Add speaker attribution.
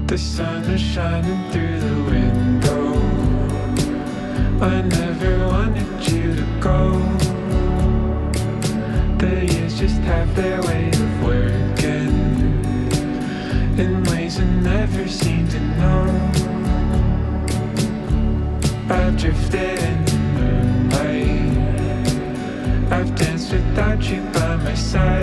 Speaker 1: The sun was shining through the window. I never wanted you to go. The years just have their way of working in ways I never seem to know. I've drifted in the moonlight. I've danced without you by my side.